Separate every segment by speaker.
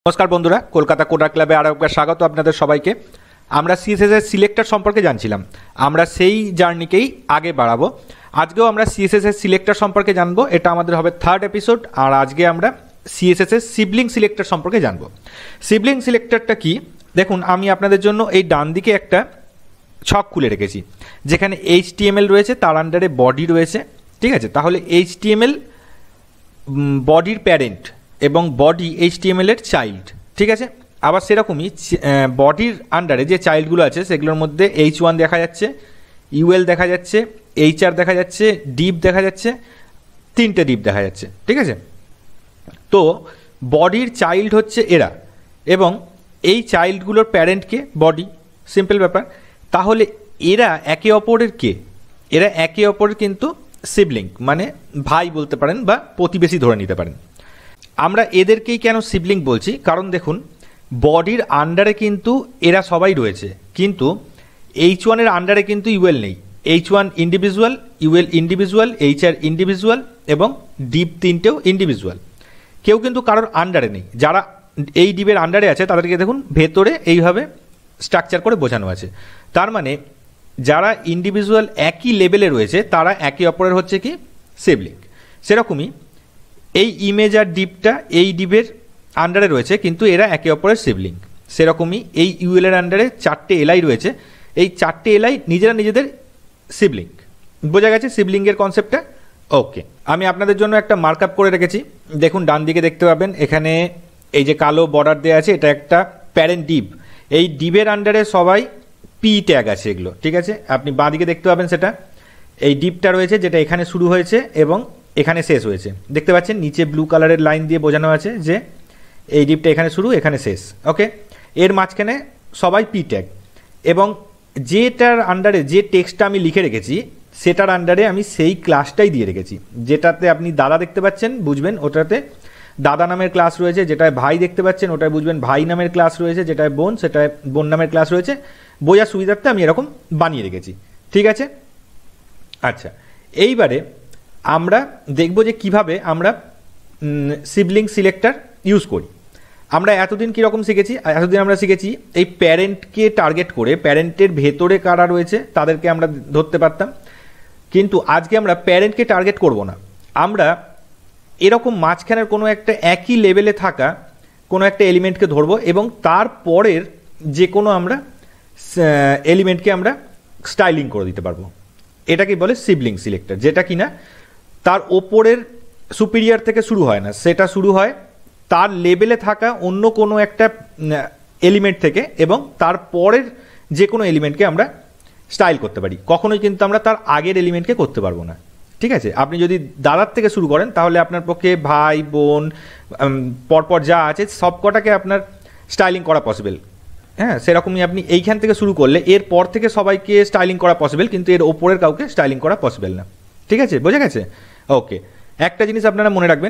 Speaker 1: নমস্কার বন্ধুরা, কলকাতা কোডার ক্লাবে আরও একবার স্বাগত আপনাদের সবাইকে। আমরা সিএসএস সিলেক্টর সম্পর্কে জানছিলাম, আমরা সেই জার্নিকেই আগে বাড়াবো। আজকেও আমরা সিএসএস সিলেক্টর সম্পর্কে জানবো, এটা আমাদের হবে থার্ড এপিসোড। আর আজকে আমরা সিএসএস সিবলিং সিলেক্টর সম্পর্কে জানবো। সিবলিং সিলেক্টরটা কি দেখুন, আমি আপনাদের জন্য এই ডান দিকে একটা ছক খুলে রেখেছি যেখানে HTML রয়েছে, তার আন্ডারে বডি রয়েছে। ঠিক আছে, তাহলে HTML বডির প্যারেন্ট এবং বডি HTML এর চাইল্ড। ঠিক আছে, আবার সেরকমই বডির আন্ডারে যে চাইল্ডগুলো আছে সেগুলোর মধ্যে H1 দেখা যাচ্ছে, UL দেখা যাচ্ছে, HR দেখা যাচ্ছে, ডিপ দেখা যাচ্ছে, তিনটে ডিপ দেখা যাচ্ছে। ঠিক আছে, তো বডির চাইল্ড হচ্ছে এরা এবং এই চাইল্ডগুলোর প্যারেন্টকে বডি, সিম্পল ব্যাপার। তাহলে এরা একে অপরের কে? এরা একে অপরের কিন্তু সিবলিং, মানে ভাই বলতে পারেন বা প্রতিবেশী ধরে নিতে পারেন। আমরা এদেরকেই কেন সিবলিং বলছি, কারণ দেখুন বডির আন্ডারে কিন্তু এরা সবাই রয়েছে, কিন্তু H1 এর আন্ডারে কিন্তু UL নেই। H1 individual, UL individual, HR individual এবং ডিপ তিনটেও ইন্ডিভিজুয়াল। কেউ কিন্তু কারোর আন্ডারে নেই। যারা এই ডিপের আন্ডারে আছে তাদেরকে দেখুন ভেতরে এইভাবে স্ট্রাকচার করে বোঝানো আছে। তার মানে যারা ইন্ডিভিজুয়াল একই লেভেলে রয়েছে তারা একে অপরের হচ্ছে কি সিবলিং। সেরকমই এই ইমেজ আর ডিপটা এই ডিপের আন্ডারে রয়েছে কিন্তু এরা একে অপরের সিবলিং। সেরকমই এই UL এর আন্ডারে চারটে LI রয়েছে, এই চারটে LI নিজেরা নিজেদের সিবলিং। বোঝা গেছে সিবলিংয়ের কনসেপ্টটা? ওকে, আমি আপনাদের জন্য একটা মার্কআপ করে রেখেছি। দেখুন ডান দিকে দেখতে পাবেন এখানে এই যে কালো বর্ডার দেওয়া আছে, এটা একটা প্যারেন্ট ডিপ। এই ডিপের আন্ডারে সবাই পি ট্যাগ আছে এগুলো। ঠিক আছে, আপনি বাঁ দিকে দেখতে পাবেন সেটা এই ডিপটা রয়েছে যেটা এখানে শুরু হয়েছে এবং এখানে শেষ হয়েছে। দেখতে পাচ্ছেন নিচে ব্লু কালারের লাইন দিয়ে বোঝানো আছে যে এই ডিপটা এখানে শুরু এখানে শেষ। ওকে, এর মাঝখানে সবাই পি ট্যাগ এবং যেটার আন্ডারে যে টেক্সটটা আমি লিখে রেখেছি সেটার আন্ডারে আমি সেই ক্লাসটাই দিয়ে রেখেছি। যেটাতে আপনি দাদা দেখতে পাচ্ছেন বুঝবেন ওটাতে দাদা নামের ক্লাস রয়েছে, যেটায় ভাই দেখতে পাচ্ছেন ওটায় বুঝবেন ভাই নামের ক্লাস রয়েছে, যেটায় বোন সেটায় বোন নামের ক্লাস রয়েছে। বোঝার সুবিধার্থে আমি এরকম বানিয়ে রেখেছি। ঠিক আছে, আচ্ছা এইবারে আমরা দেখব যে কিভাবে আমরা সিবলিং সিলেক্টর ইউজ করি। আমরা এতদিন কীরকম শিখেছি? এতদিন আমরা শিখেছি এই প্যারেন্টকে টার্গেট করে প্যারেন্টের ভেতরে কারা রয়েছে তাদেরকে আমরা ধরতে পারতাম, কিন্তু আজকে আমরা প্যারেন্টকে টার্গেট করব না। আমরা এরকম মাঝখানের কোনো একটা একই লেভেলে থাকা কোনো একটা এলিমেন্টকে ধরবো এবং তারপরের যে কোনো আমরা এলিমেন্টকে আমরা স্টাইলিং করে দিতে পারবো। এটাকে বলে সিবলিং সিলেক্টর, যেটা কিনা তার ওপরের সুপিরিয়র থেকে শুরু হয় না, সেটা শুরু হয় তার লেভেলে থাকা অন্য কোনো একটা এলিমেন্ট থেকে এবং তারপরের যে কোনো এলিমেন্টকে আমরা স্টাইল করতে পারি। কখনোই কিন্তু আমরা তার আগের এলিমেন্টকে করতে পারবো না। ঠিক আছে, আপনি যদি দাদার থেকে শুরু করেন তাহলে আপনার পক্ষে ভাই বোন পরপর যা আছে সব কটাকে আপনার স্টাইলিং করা পসিবল। হ্যাঁ, সেরকমই আপনি এইখান থেকে শুরু করলে এর পর থেকে সবাইকে স্টাইলিং করা পসিবল, কিন্তু এর ওপরের কাউকে স্টাইলিং করা পসিবল না। ঠিক আছে, বোঝা গেছে? ওকে, একটা জিনিস আপনারা মনে রাখবেন,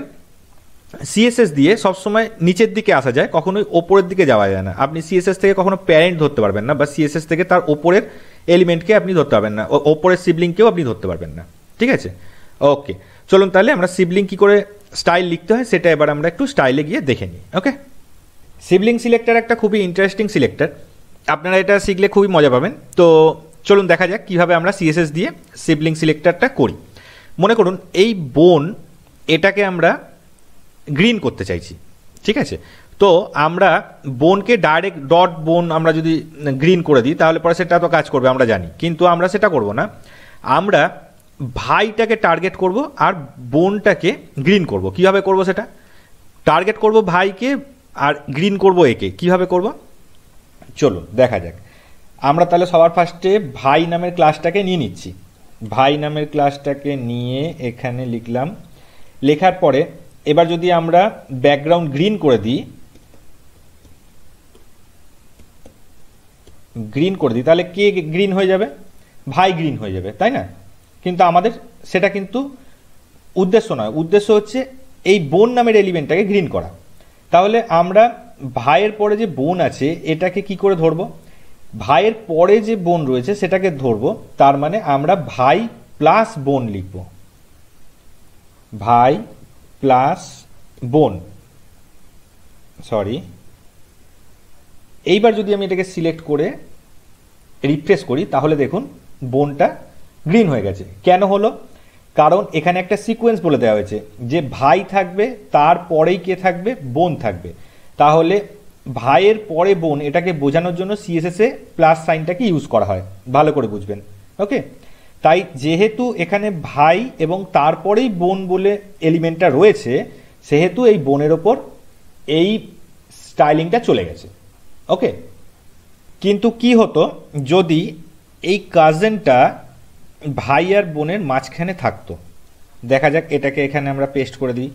Speaker 1: CSS দিয়ে সবসময় নিচের দিকে আসা যায়, কখনোই ওপরের দিকে যাওয়া যায় না। আপনি CSS থেকে কখনো প্যারেন্ট ধরতে পারবেন না বা CSS থেকে তার ওপরের এলিমেন্টকে আপনি ধরতে পারবেন না, ওপরের সিবলিংকেও আপনি ধরতে পারবেন না। ঠিক আছে, ওকে চলুন তাহলে আমরা সিবলিং কী করে স্টাইল লিখতে হয় সেটা এবার আমরা একটু স্টাইলে গিয়ে দেখে নিই। ওকে, সিবলিং সিলেক্টর একটা খুবই ইন্টারেস্টিং সিলেক্টর, আপনারা এটা শিখলে খুবই মজা পাবেন। তো চলুন দেখা যাক কীভাবে আমরা CSS দিয়ে সিবলিং সিলেক্টরটা করি। মনে করুন এই বোন, এটাকে আমরা গ্রিন করতে চাইছি। ঠিক আছে, তো আমরা বোনকে ডাইরেক্ট ডট বোন আমরা যদি গ্রিন করে দিই তাহলে পরে সেটা তো কাজ করবে আমরা জানি, কিন্তু আমরা সেটা করব না। আমরা ভাইটাকে টার্গেট করব আর বোনটাকে গ্রিন করব। কিভাবে করব সেটা? টার্গেট করব ভাইকে আর গ্রিন করব একে। কিভাবে করব চলুন দেখা যাক। আমরা তাহলে সবার ফার্স্টে ভাই নামের ক্লাসটাকে নিয়ে নিচ্ছি। ভাই নামের ক্লাসটাকে নিয়ে এখানে লিখলাম। লেখার পরে এবার যদি আমরা ব্যাকগ্রাউন্ড গ্রিন করে দিই, তাহলে কে গ্রিন হয়ে যাবে? ভাই গ্রিন হয়ে যাবে, তাই না? কিন্তু আমাদের সেটা কিন্তু উদ্দেশ্য নয়। উদ্দেশ্য হচ্ছে এই বোন নামের এলিমেন্টটাকে গ্রিন করা। তাহলে আমরা ভাইয়ের পরে যে বোন আছে এটাকে কি করে ধরবো? ভাইয়ের পরে যে বোন রয়েছে সেটাকে ধরবো। তার মানে আমরা ভাই প্লাস বোন লিখব, ভাই প্লাস বোন, সরি এইবার যদি আমি এটাকে সিলেক্ট করে রিফ্রেশ করি তাহলে দেখুন বোনটা গ্রিন হয়ে গেছে। কেন হলো? কারণ এখানে একটা সিকোয়েন্স বলে দেওয়া হয়েছে যে ভাই থাকবে, তারপরেই কে থাকবে? বোন থাকবে। তাহলে ভাইয়ের পরে বোন, এটাকে বোঝানোর জন্য সিএসএস এ প্লাস সাইনটাকে ইউজ করা হয়, ভালো করে বুঝবেন। ওকে, তাই যেহেতু এখানে ভাই এবং তারপরেই বোন বলে এলিমেন্টটা রয়েছে, সেহেতু এই বোনের ওপর এই স্টাইলিংটা চলে গেছে। ওকে, কিন্তু কি হতো যদি এই কাজেনটা ভাই আর বোনের মাঝখানে থাকতো? দেখা যাক, এটাকে এখানে আমরা পেস্ট করে দিই।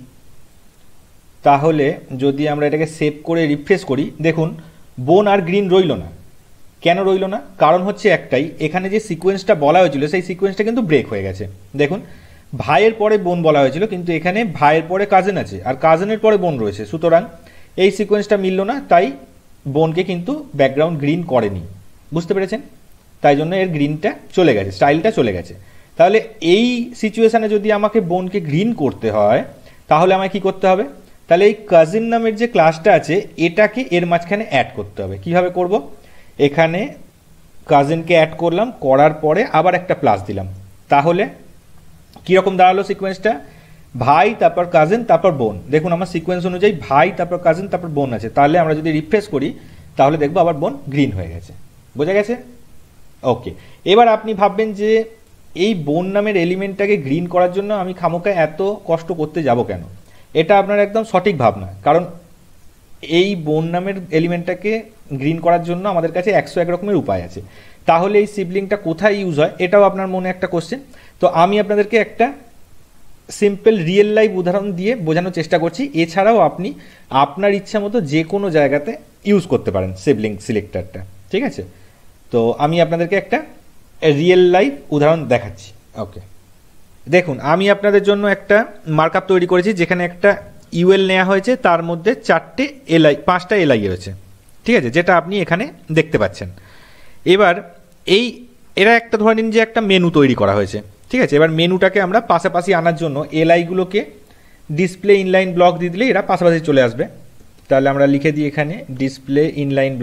Speaker 1: তাহলে যদি আমরা এটাকে সেভ করে রিফ্রেশ করি, দেখুন বোন আর গ্রিন রইল না। কেন রইল না? কারণ হচ্ছে একটাই, এখানে যে সিকোয়েন্সটা বলা হয়েছিল সেই সিকোয়েন্সটা কিন্তু ব্রেক হয়ে গেছে। দেখুন ভাইয়ের পরে বোন বলা হয়েছিল, কিন্তু এখানে ভাইয়ের পরে কাজেন আছে আর কাজেনের পরে বোন রয়েছে, সুতরাং এই সিকোয়েন্সটা মিলল না, তাই বোনকে কিন্তু ব্যাকগ্রাউন্ড গ্রিন করেনি। বুঝতে পেরেছেন? তাই জন্য এর গ্রিনটা চলে গেছে, স্টাইলটা চলে গেছে। তাহলে এই সিচুয়েশানে যদি আমাকে বোনকে গ্রিন করতে হয় তাহলে আমায় কি করতে হবে? তাহলে এই কাজিন নামের যে ক্লাসটা আছে এটাকে এর মাঝখানে অ্যাড করতে হবে। কিভাবে করব? এখানে কাজিনকে অ্যাড করলাম, করার পরে আবার একটা প্লাস দিলাম। তাহলে কীরকম দাঁড়ালো সিকোয়েন্সটা? ভাই, তারপর কাজিন, তারপর বোন। দেখুন আমার সিকোয়েন্স অনুযায়ী ভাই, তারপর কাজিন, তারপর বোন আছে। তাহলে আমরা যদি রিফ্রেশ করি তাহলে দেখবো আবার বোন গ্রিন হয়ে গেছে। বোঝা গেছে? ওকে, এবার আপনি ভাববেন যে এই বোন নামের এলিমেন্টটাকে গ্রিন করার জন্য আমি খামোকা এত কষ্ট করতে যাব কেন? এটা আপনার একদম সঠিক ভাবনা, কারণ এই বোন নামের এলিমেন্টটাকে গ্রিন করার জন্য আমাদের কাছে 101 রকমের উপায় আছে। তাহলে এই সিবলিংটা কোথায় ইউজ হয় এটাও আপনার মনে একটা কোশ্চেন। তো আমি আপনাদেরকে একটা সিম্পল রিয়েল লাইফ উদাহরণ দিয়ে বোঝানোর চেষ্টা করছি। এছাড়াও আপনি আপনার ইচ্ছা মতো যে কোনো জায়গাতে ইউজ করতে পারেন সিবলিং সিলেক্টরটা। ঠিক আছে, তো আমি আপনাদেরকে একটা রিয়েল লাইফ উদাহরণ দেখাচ্ছি। ওকে, দেখুন আমি আপনাদের জন্য একটা মার্কআপ তৈরি করেছি যেখানে একটা ইউএল নেওয়া হয়েছে, তার মধ্যে 5টা এলআই রয়েছে। ঠিক আছে, যেটা আপনি এখানে দেখতে পাচ্ছেন। এবার এরা একটা ধরে নিন যে একটা মেনু তৈরি করা হয়েছে। ঠিক আছে, এবার মেনুটাকে আমরা পাশাপাশি আনার জন্য এলআইগুলোকে ডিসপ্লে ইনলাইন ব্লক দিয়ে দিলে এরা পাশাপাশি চলে আসবে। তাহলে আমরা লিখে দিই এখানে ডিসপ্লে ইনলাইন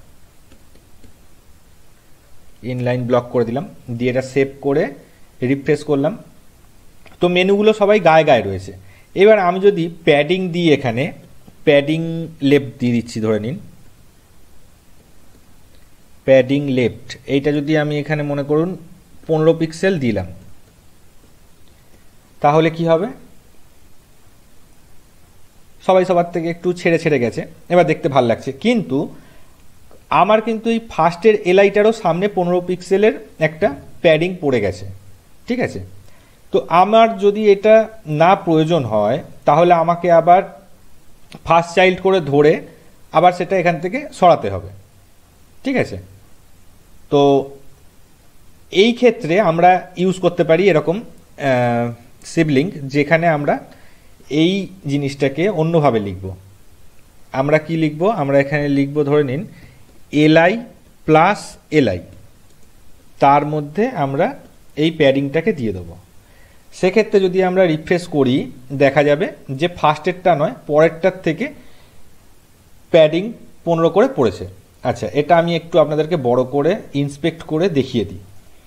Speaker 1: ব্লক করে দিলাম, দিয়ে এটা সেভ করে রিফ্রেশ করলাম। তো মেনুগুলো সবাই গায়ে গায়ে রয়েছে। এবার আমি যদি প্যাডিং দিই, এখানে প্যাডিং লেফট দিয়ে দিচ্ছি, ধরে নিন প্যাডিং লেফট, এইটা যদি আমি এখানে মনে করুন 15 পিক্সেল দিলাম, তাহলে কি হবে? সবাই সবার থেকে একটু ছেড়ে ছেড়ে গেছে, এবার দেখতে ভালো লাগছে। কিন্তু আমার কিন্তু এই ফার্স্টের এলআইটারও সামনে 15 পিক্সেলের একটা প্যাডিং পড়ে গেছে। ঠিক আছে, তো আমার যদি এটা না প্রয়োজন হয় তাহলে আমাকে আবার ফার্স্ট চাইল্ড করে ধরে আবার সেটা এখান থেকে সরাতে হবে। ঠিক আছে, তো এই ক্ষেত্রে আমরা ইউজ করতে পারি এরকম সিবলিং, যেখানে আমরা এই জিনিসটাকে অন্যভাবে লিখব। আমরা কি লিখব? আমরা এখানে লিখব, ধরে নিন এলআই প্লাস এলআই, তার মধ্যে আমরা এই প্যাডিংটাকে দিয়ে দেবো। সেক্ষেত্রে যদি আমরা রিফ্রেশ করি দেখা যাবে যে ফার্স্টেরটা নয় পরেরটার থেকে প্যাডিং 15 করে পড়েছে। আচ্ছা, এটা আমি একটু আপনাদেরকে বড় করে ইন্সপেক্ট করে দেখিয়ে দিই।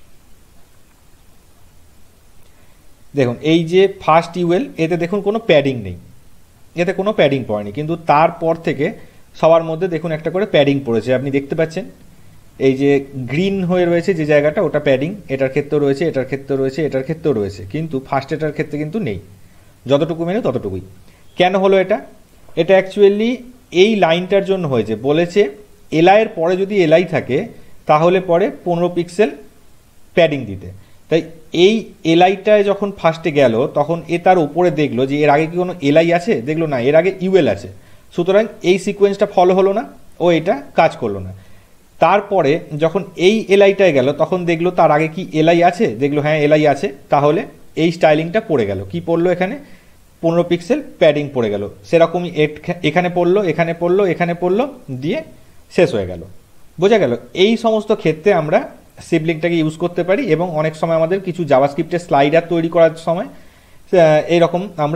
Speaker 1: দেখুন এই যে ফার্স্ট ইউএল, এতে দেখুন কোনো প্যাডিং নেই, এতে কোনো প্যাডিং পড়েনি, কিন্তু তারপর থেকে সবার মধ্যে দেখুন একটা করে প্যাডিং পড়েছে। আপনি দেখতে পাচ্ছেন এই যে গ্রিন হয়ে রয়েছে যে জায়গাটা, ওটা প্যাডিং, এটার ক্ষেত্রেও রয়েছে, এটার ক্ষেত্রেও রয়েছে, এটার ক্ষেত্রেও রয়েছে, কিন্তু ফার্স্ট এটার ক্ষেত্রে কিন্তু নেই। যতটুকু মেনু ততটুকুই। কেন হলো এটা? এটা অ্যাকচুয়ালি এই লাইনটার জন্য হয়েছে। বলেছে এলআইয়ের পরে যদি এলআই থাকে তাহলে পরে 15 পিক্সেল প্যাডিং দিতে। তাই এই এলআইটায় যখন ফার্স্টে গেল তখন তার উপরে দেখলো যে এর আগে কি কোনো এলআই আছে, দেখলো না, এর আগে ইউএল আছে, সুতরাং এই সিকোয়েন্সটা ফলো হলো না, ও এটা কাজ করলো না। তারপরে যখন এই এলআইটায় গেল তখন দেখলো তার আগে কি এলআই আছে, দেখলো হ্যাঁ এলআই আছে, তাহলে এই স্টাইলিংটা পড়ে গেল। কি পড়লো? এখানে 15 পিক্সেল প্যাডিং পড়ে গেল। সেরকমই এখানে পড়লো, এখানে পড়লো, এখানে পড়লো, দিয়ে শেষ হয়ে গেল। বোঝা গেল? এই সমস্ত ক্ষেত্রে আমরা সিবলিংটাকে ইউজ করতে পারি, এবং অনেক সময় আমাদের কিছু জাভাস্ক্রিপ্টের স্লাইডার তৈরি করার সময় এইরকম আমরা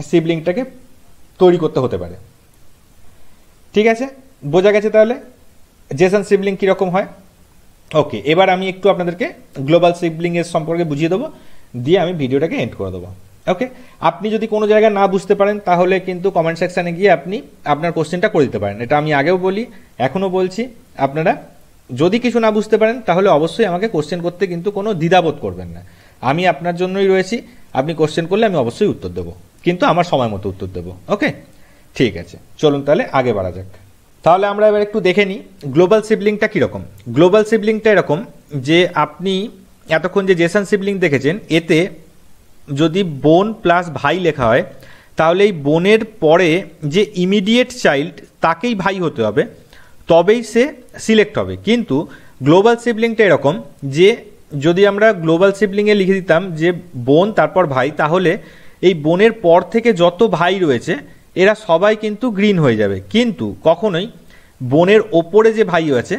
Speaker 1: সিবলিংটাকে তৈরি করতে হতে পারে। ঠিক আছে, বোঝা গেছে তাহলে? জেসন সিবলিং কীরকম হয়। ওকে, এবার আমি একটু আপনাদেরকে গ্লোবাল সিবলিংয়ের সম্পর্কে বুঝিয়ে দেবো, দিয়ে আমি ভিডিওটাকে এন্ড করে দেবো। ওকে, আপনি যদি কোনো জায়গায় না বুঝতে পারেন তাহলে কিন্তু কমেন্ট সেকশানে গিয়ে আপনি আপনার কোশ্চেনটা করে দিতে পারেন। এটা আমি আগেও বলি, এখনও বলছি, আপনারা যদি কিছু না বুঝতে পারেন তাহলে অবশ্যই আমাকে কোশ্চেন করতে কিন্তু কোনো দ্বিধাবোধ করবেন না। আমি আপনার জন্যই রয়েছি, আপনি কোশ্চেন করলে আমি অবশ্যই উত্তর দেবো, কিন্তু আমার সময় মতো উত্তর দেবো। ওকে, ঠিক আছে, চলুন তাহলে আগে বাড়া যাক। তাহলে আমরা এবার একটু দেখে নিই গ্লোবাল সিবলিংটা কীরকম। গ্লোবাল সিবলিংটা এরকম যে আপনি এতক্ষণ যে জেসন সিবলিং দেখেছেন, এতে যদি বোন প্লাস ভাই লেখা হয় তাহলে এই বোনের পরে যে ইমিডিয়েট চাইল্ড তাকেই ভাই হতে হবে, তবেই সে সিলেক্ট হবে। কিন্তু গ্লোবাল সিবলিংটা এরকম যে যদি আমরা গ্লোবাল সিবলিংয়ে লিখে দিতাম যে বোন তারপর ভাই, তাহলে এই বোনের পর থেকে যত ভাই রয়েছে এরা সবাই কিন্তু গ্রিন হয়ে যাবে। কিন্তু কখনোই বোনের ওপরে যে ভাই আছে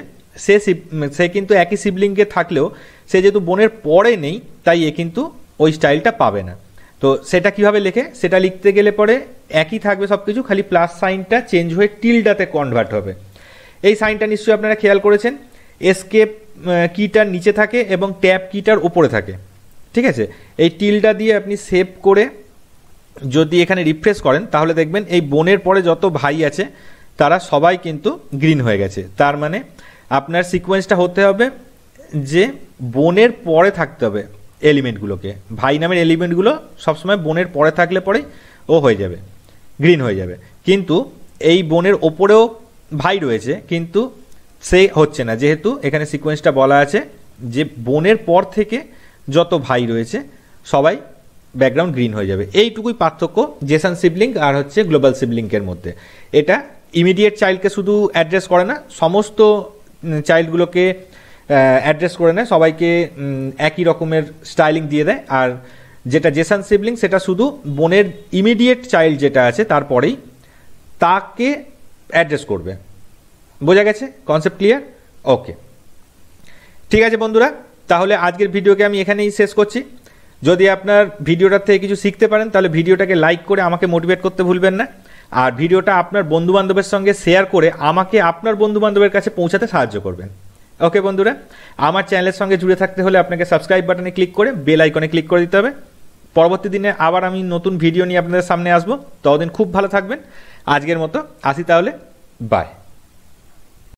Speaker 1: সে কিন্তু একই সিবলিংকে থাকলেও সে যেহেতু বোনের পরে নেই, তাই এ কিন্তু ওই স্টাইলটা পাবে না। তো সেটা কিভাবে লেখে, সেটা লিখতে গেলে পরে একই থাকবে সব কিছু, খালি প্লাস সাইনটা চেঞ্জ হয়ে টিলডাতে কনভার্ট হবে। এই সাইনটা নিশ্চয়ই আপনারা খেয়াল করেছেন, এসকেপ কিটার নিচে থাকে এবং ট্যাব কিটার উপরে থাকে। ঠিক আছে, এই টিলডা দিয়ে আপনি সেভ করে যদি এখানে রিফ্রেশ করেন তাহলে দেখবেন এই বোনের পরে যত ভাই আছে তারা সবাই কিন্তু গ্রিন হয়ে গেছে। তার মানে আপনার সিকোয়েন্সটা হতে হবে যে বোনের পরে থাকতে হবে এলিমেন্টগুলোকে, ভাই নামের এলিমেন্টগুলো সবসময় বোনের পরে থাকলে পরেই ও হয়ে যাবে, গ্রিন হয়ে যাবে। কিন্তু এই বোনের ওপরেও ভাই রয়েছে কিন্তু সে হচ্ছে না, যেহেতু এখানে সিকোয়েন্সটা বলা আছে যে বোনের পর থেকে যত ভাই রয়েছে সবাই ব্যাকগ্রাউন্ড গ্রিন হয়ে যাবে। এইটুকুই পার্থক্য জেসন সিবলিং আর হচ্ছে গ্লোবাল সিবলিংয়ের মধ্যে। এটা ইমিডিয়েট চাইল্ডকে শুধু অ্যাড্রেস করে না, সমস্ত চাইল্ডগুলোকে অ্যাড্রেস করে নেয়, সবাইকে একই রকমের স্টাইলিং দিয়ে দেয়। আর যেটা জেসন সিবলিং সেটা শুধু বোনের ইমিডিয়েট চাইল্ড যেটা আছে তারপরেই তাকে অ্যাড্রেস করবে। বোঝা গেছে? Concept clear? ওকে, ঠিক আছে বন্ধুরা, তাহলে আজকের ভিডিওকে আমি এখানেই শেষ করছি। যদি আপনার ভিডিওটার থেকে কিছু শিখতে পারেন তাহলে ভিডিওটাকে লাইক করে আমাকে মোটিভেট করতে ভুলবেন না। আর ভিডিওটা আপনার বন্ধুবান্ধবের সঙ্গে শেয়ার করে আমাকে আপনার বন্ধুবান্ধবের কাছে পৌঁছাতে সাহায্য করবেন। ওকে বন্ধুরা, আমার চ্যানেলের সঙ্গে জুড়ে থাকতে হলে আপনাকে সাবস্ক্রাইব বাটনে ক্লিক করে বেল আইকনে ক্লিক করে দিতে হবে। পরবর্তী দিনে আবার আমি নতুন ভিডিও নিয়ে আপনাদের সামনে আসবো, ততদিন খুব ভালো থাকবেন। আজকের মতো আসি তাহলে, বাই।